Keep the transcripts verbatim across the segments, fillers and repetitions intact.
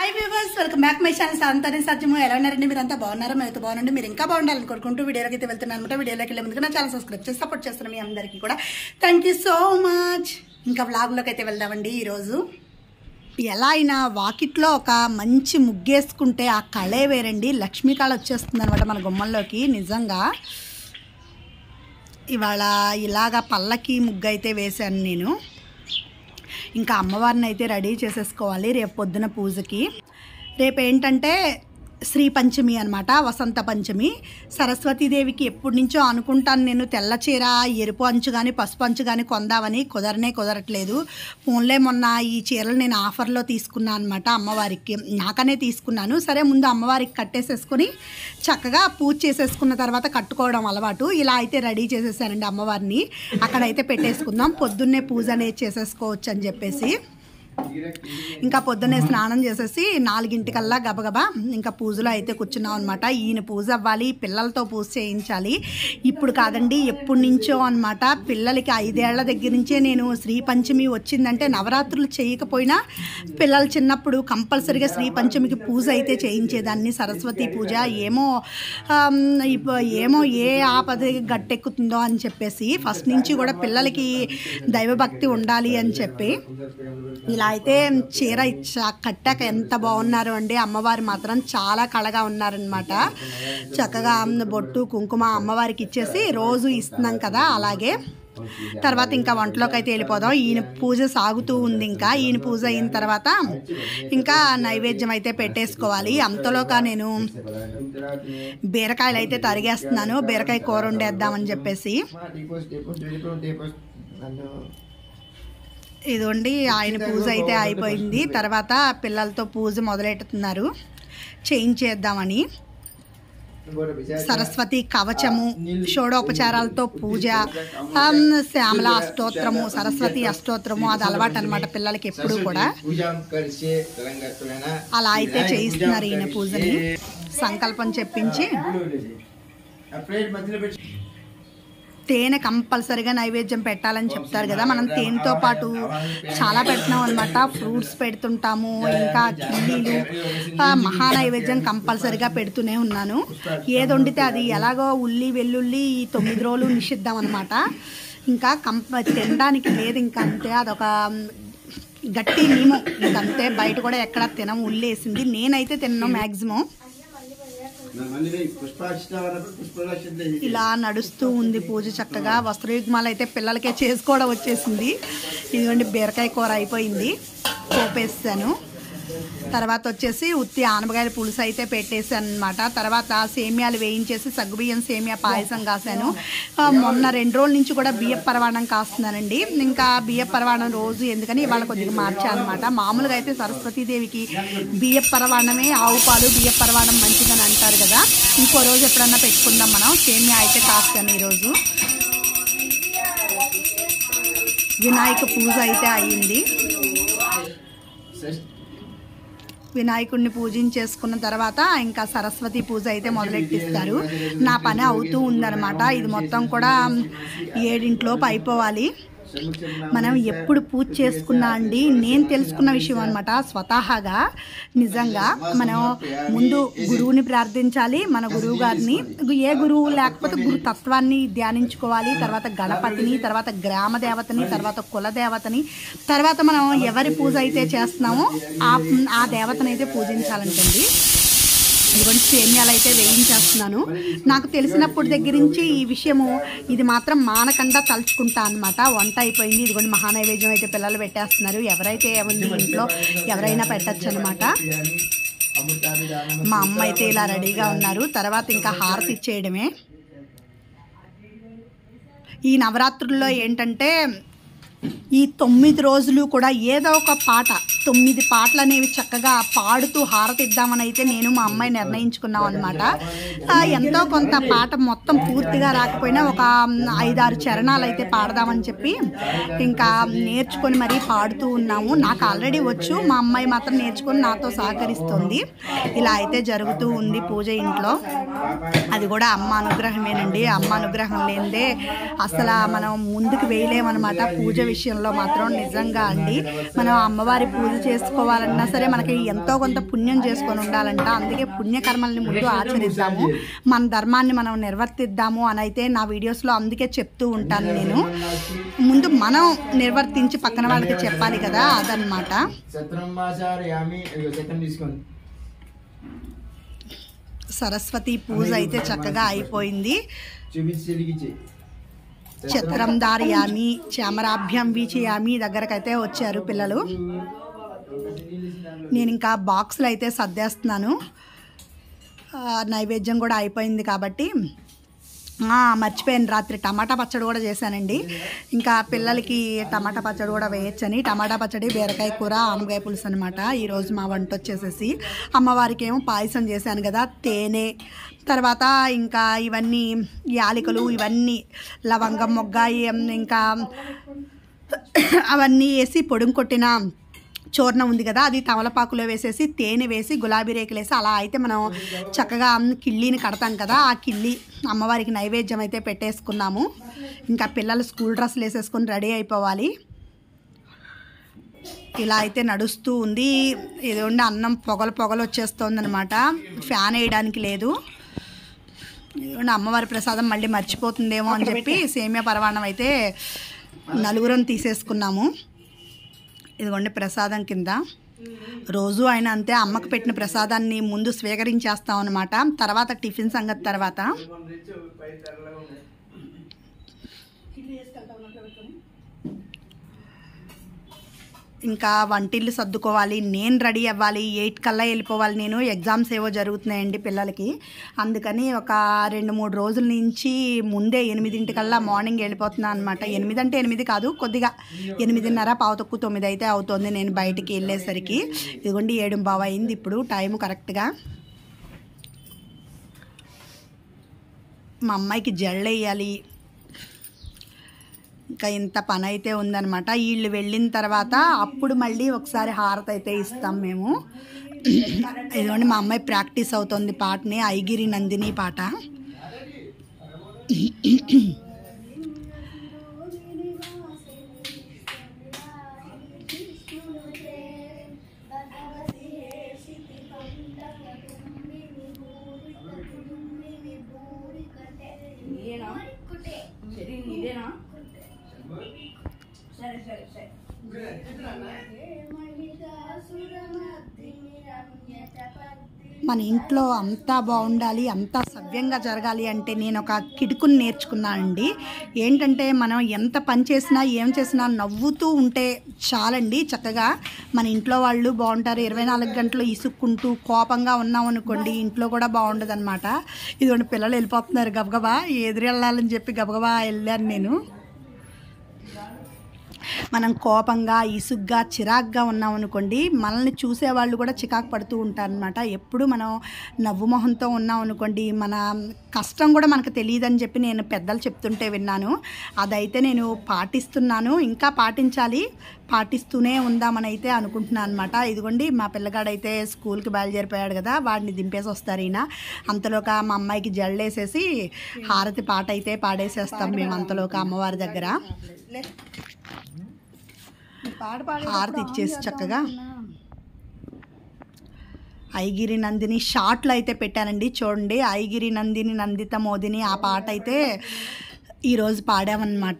High viewers, welcome back my channel సాంతని సత్యము. ఎలా ఉన్నారండి? మీరు అంతా బాగున్నారా? మీరైతే బాగుండండి. మీరు ఇంకా బాగుండాలని కోరుకుంటూ వీడియోలోకి అయితే వెళ్తున్నాను అనమాట. వీడియోలోకి వెళ్ళే ముందుగా నా ఛానల్ సబ్స్క్రైబ్ చేసి సపోర్ట్ చేస్తున్నాను మీ అందరికీ కూడా. Thank you so much. ఇంకా వ్లాగ్లోకి అయితే వెళ్దామండి. ఈరోజు ఎలా అయినా వాకిట్లో ఒక మంచి ముగ్గేసుకుంటే ఆ కళే వేరండి. లక్ష్మీ కళ వచ్చేస్తుంది అనమాట మన గుమ్మంలోకి. నిజంగా ఇవాళ ఇలాగా పల్లకి ముగ్గు అయితే వేశాను నేను. ఇంకా అమ్మవారిని అయితే రెడీ చేసేసుకోవాలి రేపు పొద్దున పూజకి. రేపు ఏంటంటే శ్రీ పంచమి అనమాట, వసంత పంచమి. సరస్వతీదేవికి ఎప్పటి నుంచో అనుకుంటాను నేను తెల్ల చీర, ఎరుపు అంచు కానీ పసుపు అంచు కానీ కొందామని. కుదరనే కుదరట్లేదు. ఫోన్లే మొన్న ఈ చీరలు నేను ఆఫర్లో తీసుకున్నాను అనమాట అమ్మవారికి. నాకనే తీసుకున్నాను. సరే ముందు అమ్మవారికి కట్టేసేసుకొని చక్కగా పూజ చేసేసుకున్న తర్వాత కట్టుకోవడం అలవాటు. ఇలా అయితే రెడీ చేసేసానండి అమ్మవారిని. అక్కడైతే పెట్టేసుకుందాం, పొద్దున్నే పూజ అనేది చేసేసుకోవచ్చు అని చెప్పేసి. ఇంకా పొద్దున్నే స్నానం చేసేసి నాలుగింటికల్లా గబగబా ఇంకా పూజలో అయితే కూర్చున్నాం అనమాట. ఈయన పూజ అవ్వాలి, పిల్లలతో పూజ చేయించాలి. ఇప్పుడు కాదండి, ఎప్పటి నుంచో అనమాట. పిల్లలకి ఐదేళ్ల దగ్గర నుంచే నేను శ్రీ పంచమి వచ్చిందంటే నవరాత్రులు చేయకపోయినా పిల్లలు చిన్నప్పుడు కంపల్సరీగా శ్రీ పంచమికి పూజ అయితే చేయించేదాన్ని. సరస్వతి పూజ ఏమో ఏమో ఏ ఆపద గట్టెక్కుతుందో అని చెప్పేసి ఫస్ట్ నుంచి కూడా పిల్లలకి దైవభక్తి ఉండాలి అని చెప్పి ఇలా అయితే చీర ఇచ్చా కట్టాక ఎంత బాగున్నారు అండి. అమ్మవారు మాత్రం చాలా కళగా ఉన్నారనమాట. చక్కగా బొట్టు కుంకుమ అమ్మవారికి ఇచ్చేసి రోజు ఇస్తున్నాం కదా, అలాగే తర్వాత ఇంకా వంటలోకి అయితే వెళ్ళిపోదాం. ఈయన పూజ సాగుతూ ఉంది. ఇంకా ఈయన పూజ అయిన తర్వాత ఇంకా నైవేద్యం అయితే పెట్టేసుకోవాలి. అంతలోగా నేను బీరకాయలు అయితే తరిగేస్తున్నాను, బీరకాయ కూర వండేద్దామని చెప్పేసి. ఇదిగోండి ఆయన పూజ అయితే అయిపోయింది. తర్వాత పిల్లలతో పూజ మొదలెట్టుతున్నారు చేయించేద్దామని. సరస్వతి కవచము, షోడోపచారాలతో పూజ, శ్యామల అష్టోత్తరము, సరస్వతి అష్టోత్తరము అది అలవాటు అనమాట పిల్లలకి ఎప్పుడు కూడా. అలా అయితే చేయిస్తున్నారు ఈయన పూజని. సంకల్పం చెప్పించి తేనె కంపల్సరీగా నైవేద్యం పెట్టాలని చెప్తారు కదా. మనం తేనెతో పాటు చాలా పెడుతున్నాం అనమాట. ఫ్రూట్స్ పెడుతుంటాము, ఇంకా కిన్నీలు, మహా నైవేద్యం కంపల్సరీగా పెడుతూనే ఉన్నాను. ఏది వండితే అది ఎలాగో ఉల్లి వెల్లుల్లి ఈ తొమ్మిది రోజులు నిషిద్దాం అనమాట. ఇంకా కంప తినడానికి లేదు ఇంకా, అంతే. అదొక గట్టి నియమం ఇంకంతే. బయట కూడా ఎక్కడ తినం ఉల్లి వేసింది. నేనైతే తిన్నాను మ్యాక్సిమం. ఇలా నడుస్తూ ఉంది పూజ చక్కగా. వస్త్రయుగ్మాలు అయితే పిల్లలకే చేసుకోవడం వచ్చేసింది. ఇదిగోండి బీరకాయ కూర అయిపోయింది, పోపేసాను. తర్వాత వచ్చేసి ఉత్తి ఆనపకాయల పులుసు అయితే పెట్టేశాను అనమాట. తర్వాత సేమియాలు వేయించేసి సగ్గుబియ్యం సేమియా పాయసం కాసాను. మొన్న రెండు రోజుల నుంచి కూడా బియ్య పరవాణం కాస్తున్నానండి. ఇంకా బియ్య పరవాణం రోజు ఎందుకని ఇవాళ కొద్దిగా మార్చాను అనమాట. మామూలుగా అయితే సరస్వతీదేవికి బియ్య పరవాణమే, ఆవు పాలు బియ్య పరవాణం మంచిదని అంటారు కదా. ఇంకో రోజు ఎప్పుడన్నా పెట్టుకుందాం మనం. సేమియా అయితే కాస్తాను ఈరోజు. వినాయక పూజ అయితే అయ్యింది. వినాయకుడిని పూజించేసుకున్న తర్వాత ఇంకా సరస్వతి పూజ అయితే మొదలెట్టిస్తారు. నా పని అవుతూ ఉందన్నమాట. ఇది మొత్తం కూడా ఏడింట్లోపు అయిపోవాలి. మనం ఎప్పుడు పూజ చేసుకున్నా అండి, నేను తెలుసుకున్న విషయం అనమాట స్వతహాగా. నిజంగా మనం ముందు గురువుని ప్రార్థించాలి, మన గురువు గారిని. ఏ గురువు లేకపోతే గురు తత్వాన్ని ధ్యానించుకోవాలి. తర్వాత గణపతిని, తర్వాత గ్రామ దేవతని, తర్వాత కుల దేవతని, తర్వాత మనం ఎవరి పూజ అయితే చేస్తున్నామో ఆ ఆ దేవతని అయితే పూజించాలంటండి. ఇదిగోండి సేమ్యాలు అయితే వేయించేస్తున్నాను. నాకు తెలిసినప్పుడు దగ్గర నుంచి ఈ విషయము ఇది మాత్రం మానకుండా తలుచుకుంటా అనమాట. వంట అయిపోయింది. ఇదిగోండి మహానైవేద్యం అయితే పిల్లలు పెట్టేస్తున్నారు. ఎవరైతే ఉంది ఇంట్లో ఎవరైనా పెట్టచ్చు అనమాట. మా అమ్మ అయితే ఇలా రెడీగా ఉన్నారు. తర్వాత ఇంకా హారతి ఇచ్చేయడమే. ఈ నవరాత్రుల్లో ఏంటంటే ఈ తొమ్మిది రోజులు కూడా ఏదో ఒక పాట, తొమ్మిది పాటలు అనేవి చక్కగా పాడుతూ హారతి ఇద్దామని అయితే నేను మా అమ్మాయి నిర్ణయించుకున్నాం అనమాట. ఎంతో కొంత పాట మొత్తం పూర్తిగా రాకపోయినా ఒక ఐదారు చరణాలు అయితే పాడదామని చెప్పి ఇంకా నేర్చుకొని మరీ పాడుతూ ఉన్నాము. నాకు ఆల్రెడీ వచ్చు, మా అమ్మాయి మాత్రం నేర్చుకొని నాతో సహకరిస్తుంది. ఇలా అయితే జరుగుతూ ఉంది పూజ ఇంట్లో. అది కూడా అమ్మ అనుగ్రహమేనండి. అమ్మ అనుగ్రహం లేనిదే అసలు మనం ముందుకు వేయలేమన్నమాట పూజ విషయంలో మాత్రం. నిజంగా అండి, మనం అమ్మవారి పూజ చేసుకోవాలన్నా సరే మనకి ఎంతో కొంత పుణ్యం చేసుకొని ఉండాలంట. అందుకే పుణ్యకర్మల్ని ముందు ఆచరిద్దాము, మన ధర్మాన్ని మనం నిర్వర్తిద్దాము అని అయితే నా వీడియోస్లో అందుకే చెప్తూ ఉంటాను నేను. ముందు మనం నిర్వర్తించి పక్కన వాళ్ళకి చెప్పాలి కదా, అదనమాట. సరస్వతి పూజ అయితే చక్కగా అయిపోయింది. చత్రం దారయామి చామరాభ్యం వీచయామి దగ్గరకైతే వచ్చారు పిల్లలు. నేను ఇంకా బాక్స్లో అయితే సర్దేస్తున్నాను. నైవేద్యం కూడా అయిపోయింది కాబట్టి. మర్చిపోయాను, రాత్రి టమాటా పచ్చడి కూడా చేశానండి. ఇంకా పిల్లలకి టమాటా పచ్చడి కూడా వేయచ్చని టమాటా పచ్చడి, బీరకాయ కూర, ఆనపకాయ పులుసు అనమాట ఈరోజు మా వంట వచ్చేసేసి. అమ్మవారికి ఏమో పాయసం చేశాను కదా, తేనె, తర్వాత ఇంకా ఇవన్నీ యాలకులు, ఇవన్నీ లవంగం, మొగ్గ, ఇంకా అవన్నీ వేసి పొడుం కొట్టిన చూర్ణం ఉంది కదా, అది తమలపాకులో వేసేసి తేనె వేసి గులాబీ రేకులు వేసి అలా అయితే మనం చక్కగా కిళ్ళీని కడతాం కదా, ఆ కిళ్ళి అమ్మవారికి నైవేద్యం అయితే పెట్టేసుకున్నాము. ఇంకా పిల్లలు స్కూల్ డ్రెస్సులు వేసేసుకొని రెడీ అయిపోవాలి. ఇలా అయితే నడుస్తూ ఉంది. ఇదిగోండి అన్నం పొగలు పొగలు వచ్చేస్తుంది అనమాట, ఫ్యాన్ వేయడానికి లేదు. ఇదిగోండి అమ్మవారి ప్రసాదం మళ్ళీ మర్చిపోతుందేమో అని చెప్పి సేమియా పరమాన్నం అయితే నలుగురం తీసేసుకున్నాము. ఇదిగోండి ప్రసాదం కింద రోజు అయినా అంతే, అమ్మకు పెట్టిన ప్రసాదాన్ని ముందు స్వీకరించేస్తాం అనమాట, తర్వాత టిఫిన్ సంగతి తర్వాత. ఇంకా వంటిల్లు సర్దుకోవాలి, నేను రెడీ అవ్వాలి, ఎయిట్ కల్లా వెళ్ళిపోవాలి. నేను ఎగ్జామ్స్ ఏవో జరుగుతున్నాయండి పిల్లలకి, అందుకని ఒక రెండు మూడు రోజుల నుంచి ముందే ఎనిమిదింటికల్లా మార్నింగ్ వెళ్ళిపోతున్నాను అనమాట. ఎనిమిది అంటే ఎనిమిది కాదు, కొద్దిగా ఎనిమిదిన్నర పావు తక్కువ తొమ్మిది అయితే అవుతుంది నేను బయటికి వెళ్ళేసరికి. ఇదిగోండి ఏడు బావు అయింది ఇప్పుడు టైము కరెక్ట్గా. మా అమ్మాయికి జళ్ళు వేయాలి, ఇంకా ఇంత పని అయితే ఉందన్నమాట. వీళ్ళు వెళ్ళిన తర్వాత అప్పుడు మళ్ళీ ఒకసారి హారతి అయితే ఇస్తాం మేము. ఇదిగోండి మా అమ్మాయి ప్రాక్టీస్ అవుతుంది పాటని, ఐగిరి నందిని పాట. మన ఇంట్లో అంతా బాగుండాలి, అంతా సవ్యంగా జరగాలి అంటే నేను ఒక కిటుకుని నేర్చుకున్నానండి. ఏంటంటే మనం ఎంత పని చేసినా ఏం చేసినా నవ్వుతూ ఉంటే చాలండి, చక్కగా మన ఇంట్లో వాళ్ళు బాగుంటారు. ఇరవై నాలుగు గంటలు ఇసుక్కుంటూ కోపంగా ఉన్నాం అనుకోండి, ఇంట్లో కూడా బాగుండదు అనమాట. ఇదిగోండి పిల్లలు వెళ్ళిపోతున్నారు గబగబా, ఎదురు వెళ్ళాలని చెప్పి గబగబా వెళ్ళాను నేను. మనం కోపంగా ఇసుగ్గా చిరాగ్గా ఉన్నాం అనుకోండి, మనల్ని చూసేవాళ్ళు కూడా చికాకు పడుతూ ఉంటారనమాట. ఎప్పుడు మనం నవ్వు మొహంతో ఉన్నాం అనుకోండి, మన కష్టం కూడా మనకు తెలియదని చెప్పి నేను పెద్దలు చెప్తుంటే విన్నాను. అదైతే నేను పాటిస్తున్నాను, ఇంకా పాటించాలి, పాటిస్తూనే ఉందామని అయితే అనుకుంటున్నాను అనమాట. ఇదిగోండి మా పిల్లగాడైతే స్కూల్కి బయలుదేరిపోయాడు కదా, వాడిని దింపేసి వస్తారు ఈయన. అంతలోక మా అమ్మాయికి జల్లేసేసి హారతి పాట అయితే పాడేసేస్తాం మేము అంతలోక అమ్మవారి దగ్గర. హారతి ఇచ్చేసి చక్కగా ఐగిరి నందిని షార్ట్లు అయితే పెట్టానండి, చూడండి. ఐగిరి నందిని నందిత మోదిని ఆ పాట అయితే ఈరోజు పాడామన్నమాట.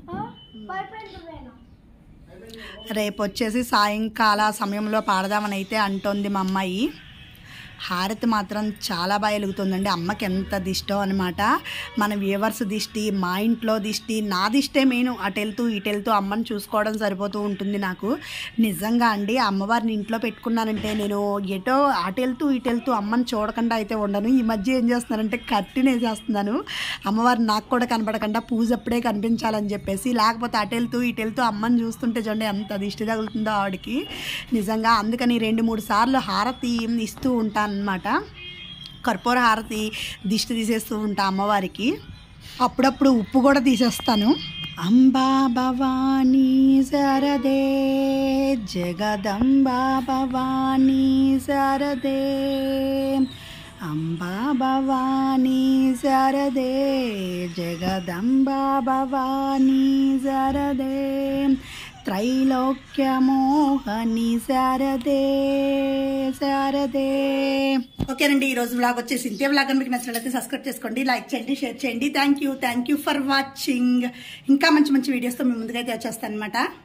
రేపు వచ్చేసి సాయంకాల సమయంలో పాడదామని అయితే అంటోంది మా అమ్మాయి. హారతి మాత్రం చాలా బాగా వెలుగుతుందండి. అమ్మకి ఎంత దిష్టో అనమాట. మన వ్యూవర్స్ దిష్టి, మా ఇంట్లో దిష్టి, నా దిష్టే మెయిన్. అటు వెళ్తూ ఇటు వెళ్తూ అమ్మని చూసుకోవడం సరిపోతూ ఉంటుంది నాకు. నిజంగా అండి అమ్మవారిని ఇంట్లో పెట్టుకున్నానంటే నేను ఎటో అటు వెళ్తూ ఇటు వెళ్తూ అమ్మని చూడకుండా అయితే ఉండను. ఈ మధ్య ఏం చేస్తున్నానంటే కట్టిన వేసేస్తున్నాను, అమ్మవారు నాకు కూడా కనపడకుండా పూజ అప్పుడే కనిపించాలని చెప్పేసి. లేకపోతే అటు వెళ్తూ ఇటు వెళ్తూ అమ్మని చూస్తుంటే చూడండి ఎంత దిష్టి తగులుతుందో ఆవిడకి నిజంగా. అందుకని రెండు మూడు సార్లు హారతి ఇస్తూ ఉంటాను అన్నమాట. కర్పూర హారతి దిష్టి తీసేస్తూ ఉంటా అమ్మవారికి. అప్పుడప్పుడు ఉప్పు కూడా తీసేస్తాను. అంబా భవానీ శారదే జగదంబా భవానీ శారదే, అంబా భవానీ శారదే జగదంబా భవానీ శారదే, త్రైలోక్యమోహని శారదే శారదే. ఓకేనండి, ఈరోజు వ్లాగ్ వచ్చేసి ఇంతే. వ్లాగ్ అని మీకు నచ్చినట్లయితే సబ్స్క్రైబ్ చేసుకోండి, లైక్ చేయండి, షేర్ చేయండి. Thank you thank you for watching. ఇంకా మంచి మంచి వీడియోస్తో మీ ముందుకైతే వచ్చేస్తాను అనమాట.